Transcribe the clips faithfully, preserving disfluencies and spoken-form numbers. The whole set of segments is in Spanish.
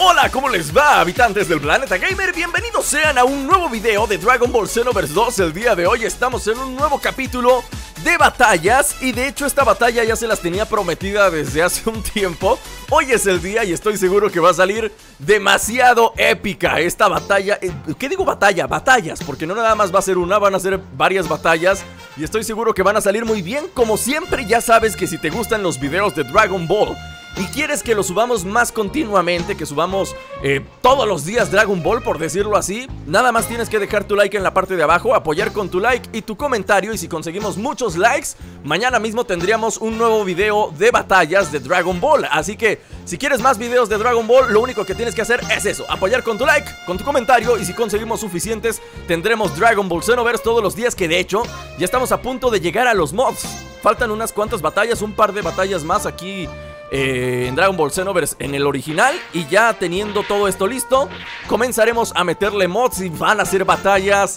Hola, ¿cómo les va, habitantes del planeta gamer? Bienvenidos sean a un nuevo video de Dragon Ball Xenoverse dos. El día de hoy estamos en un nuevo capítulo de batallas. Y de hecho esta batalla ya se las tenía prometida desde hace un tiempo. Hoy es el día y estoy seguro que va a salir demasiado épica esta batalla. ¿Qué digo batalla? Batallas, porque no nada más va a ser una, van a ser varias batallas. Y estoy seguro que van a salir muy bien. Como siempre, ya sabes que si te gustan los videos de Dragon Ball y quieres que lo subamos más continuamente, que subamos eh, todos los días Dragon Ball, por decirlo así, nada más tienes que dejar tu like en la parte de abajo, apoyar con tu like y tu comentario. Y si conseguimos muchos likes, mañana mismo tendríamos un nuevo video de batallas de Dragon Ball. Así que si quieres más videos de Dragon Ball, lo único que tienes que hacer es eso, apoyar con tu like, con tu comentario. Y si conseguimos suficientes, tendremos Dragon Ball Xenoverse todos los días, que de hecho ya estamos a punto de llegar a los mods. Faltan unas cuantas batallas, un par de batallas más aquí Eh, en Dragon Ball Xenoverse en el original. Y ya teniendo todo esto listo, comenzaremos a meterle mods y van a ser batallas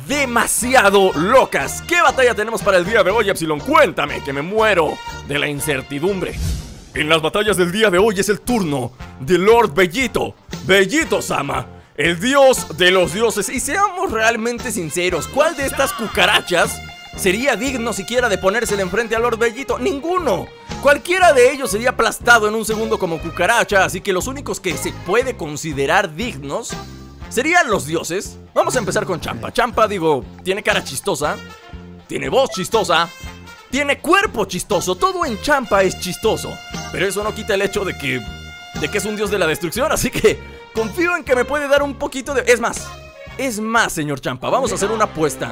demasiado locas. ¿Qué batalla tenemos para el día de hoy, Epsilon? Cuéntame, que me muero de la incertidumbre. En las batallas del día de hoy es el turno de Lord Bellito, Bellito-sama, el dios de los dioses. Y seamos realmente sinceros, ¿cuál de estas cucarachas sería digno siquiera de ponérsele enfrente a Lord Bellito? Ninguno. Cualquiera de ellos sería aplastado en un segundo como cucaracha. Así que los únicos que se puede considerar dignos serían los dioses. Vamos a empezar con Champa. Champa, digo, tiene cara chistosa, tiene voz chistosa, tiene cuerpo chistoso. Todo en Champa es chistoso, pero eso no quita el hecho de que De que es un dios de la destrucción. Así que confío en que me puede dar un poquito de... Es más, es más, señor Champa, vamos a hacer una apuesta.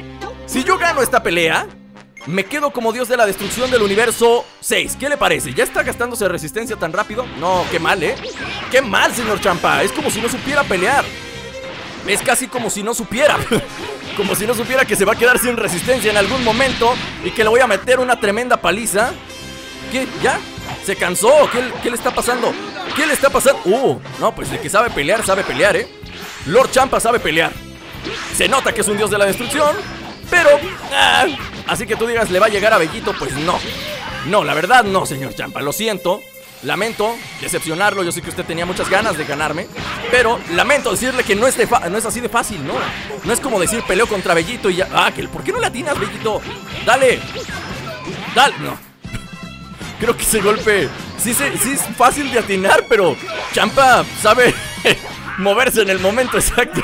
Si yo gano esta pelea, me quedo como dios de la destrucción del universo seis. ¿Qué le parece? ¿Ya está gastándose resistencia tan rápido? No, qué mal, ¿eh? Qué mal, señor Champa. Es como si no supiera pelear. Es casi como si no supiera Como si no supiera que se va a quedar sin resistencia en algún momento y que le voy a meter una tremenda paliza. ¿Qué? ¿Ya? ¿Se cansó? ¿Qué, qué le está pasando? ¿Qué le está pasando? Uh, no, pues de que sabe pelear, sabe pelear, ¿eh? Lord Champa sabe pelear. Se nota que es un dios de la destrucción, pero... Ah, así que tú digas, ¿le va a llegar a Bellito? Pues no. No, la verdad no, señor Champa. Lo siento. Lamento decepcionarlo. Yo sé que usted tenía muchas ganas de ganarme, pero lamento decirle que no es, de no es así de fácil, ¿no? No es como decir peleo contra Bellito y ya... Ah, que ¿por qué no le atinas, Bellito? Dale. Dale. No. Creo que ese golpe sí, se, sí es fácil de atinar, pero Champa sabe moverse en el momento exacto.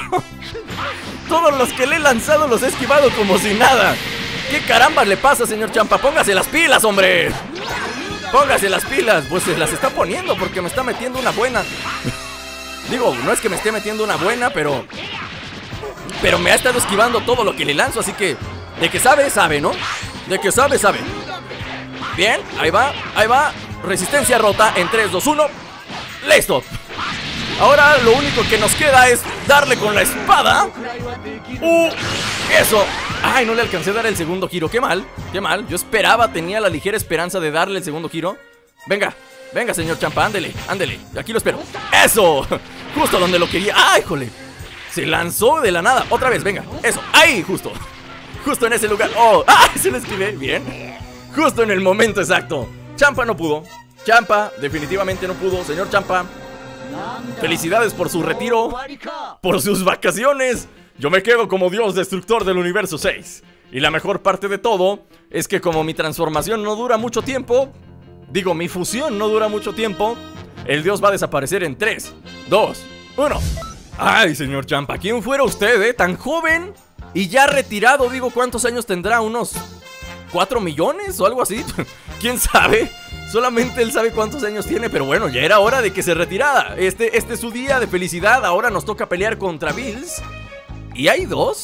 Todos los que le he lanzado los he esquivado como si nada. ¿Qué caramba le pasa, señor Champa? Póngase las pilas, hombre. Póngase las pilas. Pues se las está poniendo porque me está metiendo una buena. Digo, no es que me esté metiendo una buena, pero Pero me ha estado esquivando todo lo que le lanzo. Así que, de que sabe, sabe, ¿no? De que sabe, sabe. Bien, ahí va, ahí va. Resistencia rota en tres, dos, uno. ¡Listo! Ahora lo único que nos queda es darle con la espada. ¡Uh! ¡Eso! ¡Ay, no le alcancé a dar el segundo giro! ¡Qué mal! ¡Qué mal! Yo esperaba, tenía la ligera esperanza de darle el segundo giro. Venga, venga, señor Champa, ándele, ándele. Aquí lo espero. ¡Eso! Justo donde lo quería. ¡Ay, jole! Se lanzó de la nada. Otra vez, venga. ¡Eso! ¡Ay, justo! Justo en ese lugar. ¡Oh! ¡Ay, se lo esquivé! Bien. Justo en el momento exacto. Champa no pudo. Champa definitivamente no pudo. Señor Champa, felicidades por su retiro, por sus vacaciones. Yo me quedo como dios destructor del universo seis. Y la mejor parte de todo es que como mi transformación no dura mucho tiempo, digo, mi fusión no dura mucho tiempo, el dios va a desaparecer en tres, dos, uno. Ay, señor Champa, ¿quién fuera usted, eh? Tan joven y ya retirado. Digo, ¿cuántos años tendrá? ¿Unos cuatro millones o algo así? ¿Quién sabe? Solamente él sabe cuántos años tiene, pero bueno, ya era hora de que se retirara. Este, este es su día de felicidad. Ahora nos toca pelear contra Bills. Y hay dos.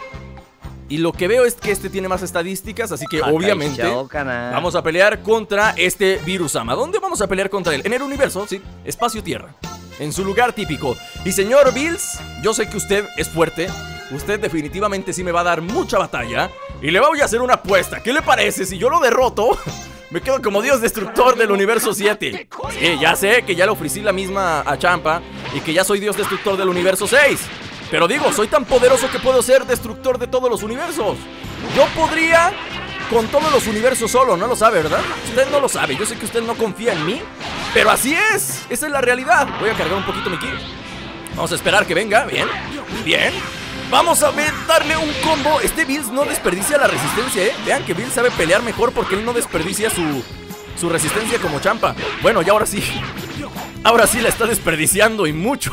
Y lo que veo es que este tiene más estadísticas, así que obviamente vamos a pelear contra este Virusama. ¿Dónde vamos a pelear contra él? En el universo, sí, espacio-tierra, en su lugar típico. Y señor Bills, yo sé que usted es fuerte. Usted definitivamente sí me va a dar mucha batalla. Y le voy a hacer una apuesta. ¿Qué le parece si yo lo derroto? Me quedo como dios destructor del universo siete. Sí, ya sé que ya le ofrecí la misma a Champa y que ya soy dios destructor del universo seis. Pero digo, soy tan poderoso que puedo ser destructor de todos los universos. Yo podría con todos los universos solo, no lo sabe, ¿verdad? Usted no lo sabe, yo sé que usted no confía en mí, Pero así es, esa es la realidad. Voy a cargar un poquito mi ki. Vamos a esperar que venga, bien, bien. Vamos a ver, darle un combo. Este Bills no desperdicia la resistencia, eh. Vean que Bills sabe pelear mejor porque él no desperdicia su, su resistencia como Champa. Bueno, y ahora sí. Ahora sí la está desperdiciando y mucho.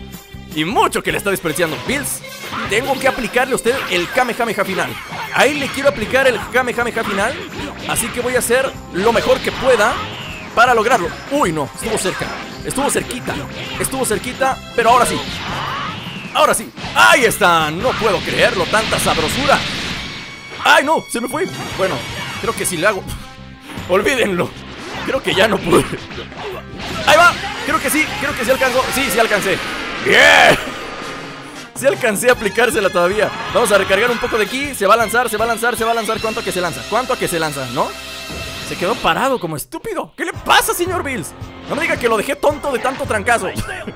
Y mucho que le está desperdiciando. Bills, tengo que aplicarle a usted el Kamehameha final. Ahí le quiero aplicar el Kamehameha final. Así que voy a hacer lo mejor que pueda para lograrlo. Uy, no, estuvo cerca. Estuvo cerquita. Estuvo cerquita, pero ahora sí. Ahora sí. Ahí está. No puedo creerlo, tanta sabrosura. Ay, no, se me fue. Bueno, creo que si le hago... Olvídenlo. Creo que ya no pude. Ahí va. Creo que sí, creo que sí alcanzó. Sí, sí alcancé. ¡Bien! Sí alcancé a aplicársela todavía. Vamos a recargar un poco de ki. Se va a lanzar, se va a lanzar, se va a lanzar. ¿Cuánto a que se lanza? ¿Cuánto a que se lanza? ¿No? Se quedó parado como estúpido. ¿Qué le pasa, señor Bills? No me diga que lo dejé tonto de tanto trancazo.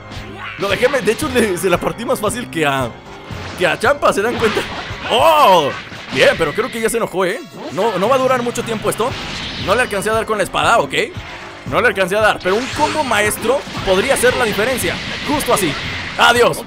Lo dejé, de hecho le, se la partí más fácil que a Que a Champa, ¿se dan cuenta? ¡Oh! Bien, pero creo que ya se enojó, ¿eh? No, no va a durar mucho tiempo esto. No le alcancé a dar con la espada, ¿ok? No le alcancé a dar, pero un combo maestro podría hacer la diferencia. Justo así. ¡Adiós!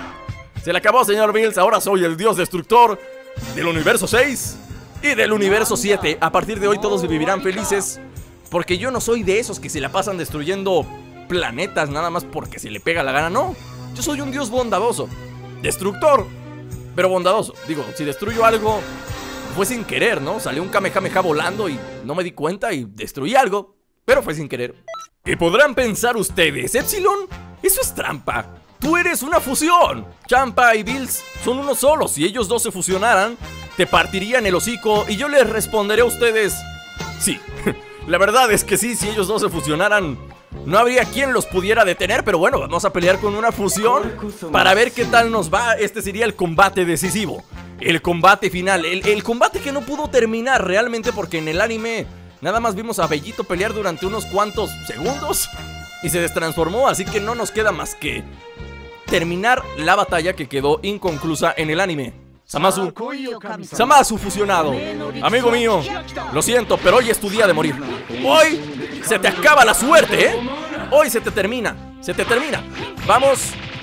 Se le acabó, señor Bills. Ahora soy el dios destructor del universo seis y del universo siete. A partir de hoy todos vivirán felices, porque yo no soy de esos que se la pasan destruyendo planetas nada más porque se le pega la gana. No, yo soy un dios bondadoso, destructor, pero bondadoso. Digo, si destruyo algo fue sin querer, ¿no? Salió un Kamehameha volando y no me di cuenta y destruí algo, pero fue sin querer. ¿Qué podrán pensar ustedes? Epsilon, eso es trampa. Tú eres una fusión. Champa y Bills son uno solo. Si ellos dos se fusionaran, te partirían el hocico. Y yo les responderé a ustedes: sí, la verdad es que sí. Si ellos dos se fusionaran, no habría quien los pudiera detener. Pero bueno, vamos a pelear con una fusión para ver qué tal nos va. Este sería el combate decisivo, el combate final, el, el combate que no pudo terminar realmente, porque en el anime nada más vimos a Bellito pelear durante unos cuantos segundos y se destransformó. Así que no nos queda más que terminar la batalla que quedó inconclusa en el anime. Zamasu, Zamasu fusionado. Amigo mío, lo siento, pero hoy es tu día de morir. Hoy se te acaba la suerte, ¿eh? Hoy se te termina, se te termina. Vamos.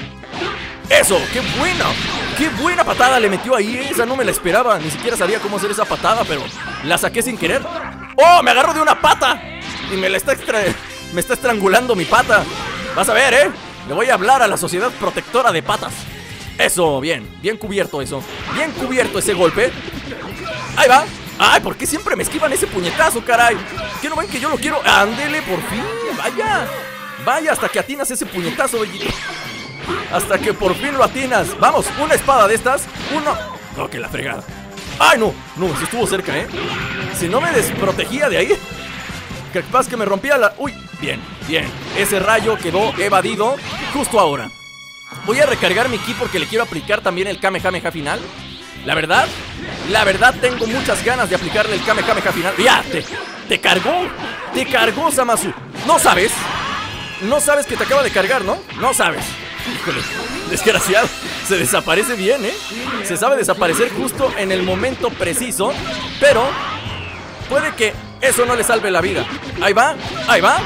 Eso, qué buena. Qué buena patada le metió ahí. Esa no me la esperaba, ni siquiera sabía cómo hacer esa patada, pero la saqué sin querer. ¡Oh! Me agarró de una pata y me la está extra... me está estrangulando mi pata. Vas a ver, ¿eh? Le voy a hablar a la Sociedad Protectora de Patas. Eso, bien, bien cubierto eso. Bien cubierto ese golpe. Ahí va. Ay, ¿por qué siempre me esquivan ese puñetazo, caray? ¿Qué no ven que yo lo quiero? Ándele, por fin, vaya. Vaya, hasta que atinas ese puñetazo, Bellito. Hasta que por fin lo atinas. Vamos, una espada de estas. Uno. No, que la fregada. Ay, no, no, se estuvo cerca, ¿eh? Si no me desprotegía de ahí, capaz que me rompía la... Uy, bien, bien. Ese rayo quedó evadido justo ahora. Voy a recargar mi ki porque le quiero aplicar también el Kamehameha final. La verdad, la verdad tengo muchas ganas de aplicarle el Kamehameha final. ¡Ya! Te, te cargó, te cargó, Zamasu. No sabes, no sabes que te acaba de cargar, ¿no? No sabes. Híjole, desgraciado. Se desaparece bien, ¿eh? Se sabe desaparecer justo en el momento preciso, pero puede que eso no le salve la vida. Ahí va, ahí va.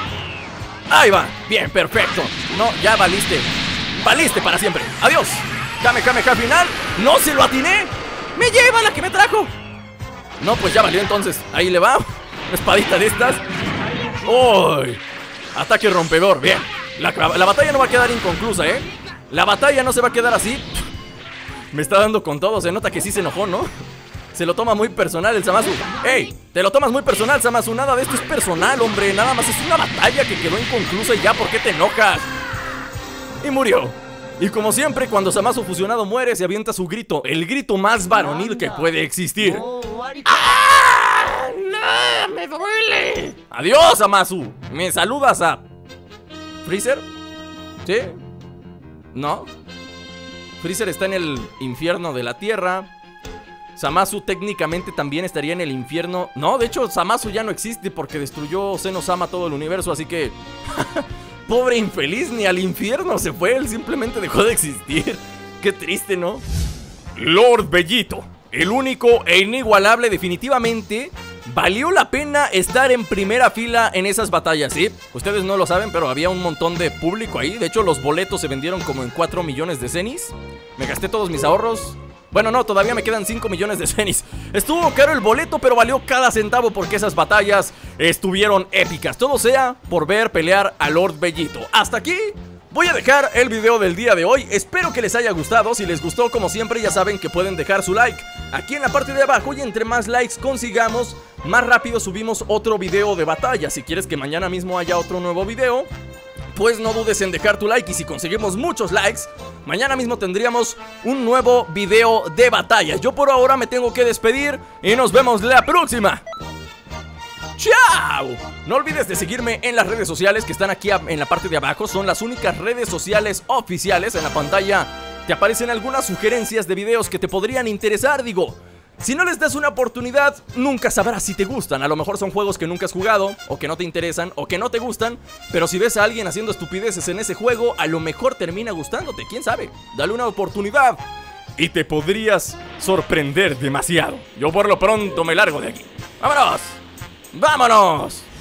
Ahí va, bien, perfecto. No, ya valiste. Valiste para siempre, adiós. Kamehameha final, no se lo atiné. Me lleva la que me trajo. No, pues ya valió entonces. Ahí le va, una espadita de estas. ¡Uy! Ataque rompedor, bien. La, la batalla no va a quedar inconclusa, ¿eh? La batalla no se va a quedar así. Me está dando con todo, se nota que sí se enojó, ¿no? Se lo toma muy personal el Zamasu. ¡Ey! Te lo tomas muy personal, Zamasu. Nada de esto es personal, hombre. Nada más es una batalla que quedó inconclusa y ya, ¿por qué te enojas? Y murió. Y como siempre, cuando Zamasu fusionado muere, se avienta su grito, el grito más varonil que puede existir. ¡Ah! ¡No! ¡Me duele! ¡Adiós, Zamasu! ¿Me saludas a Freezer? ¿Sí? ¿No? Freezer está en el infierno de la tierra. Zamasu técnicamente también estaría en el infierno. No, de hecho, Zamasu ya no existe porque destruyó Zeno-sama todo el universo, así que... pobre infeliz, ni al infierno se fue, él simplemente dejó de existir. Qué triste, ¿no? Lord Bellito, el único e inigualable, definitivamente valió la pena estar en primera fila en esas batallas, ¿sí? Ustedes no lo saben, pero había un montón de público ahí. De hecho, los boletos se vendieron como en cuatro millones de cenis. Me gasté todos mis ahorros. Bueno, no, todavía me quedan cinco millones de cenis. Estuvo caro el boleto, pero valió cada centavo porque esas batallas estuvieron épicas. Todo sea por ver pelear a Lord Bellito. Hasta aquí voy a dejar el video del día de hoy. Espero que les haya gustado. Si les gustó, como siempre, ya saben que pueden dejar su like aquí en la parte de abajo. Y entre más likes consigamos, más rápido subimos otro video de batalla. Si quieres que mañana mismo haya otro nuevo video, pues no dudes en dejar tu like. Y si conseguimos muchos likes, mañana mismo tendríamos un nuevo video de batalla. Yo por ahora me tengo que despedir y nos vemos la próxima. ¡Chao! No olvides de seguirme en las redes sociales que están aquí en la parte de abajo. Son las únicas redes sociales oficiales. En la pantalla te aparecen algunas sugerencias de videos que te podrían interesar. Digo, si no les das una oportunidad, nunca sabrás si te gustan. A lo mejor son juegos que nunca has jugado, o que no te interesan, o que no te gustan. Pero si ves a alguien haciendo estupideces en ese juego, a lo mejor termina gustándote. ¿Quién sabe? Dale una oportunidad y te podrías sorprender demasiado. Yo por lo pronto me largo de aquí. ¡Vámonos! ¡Vámonos!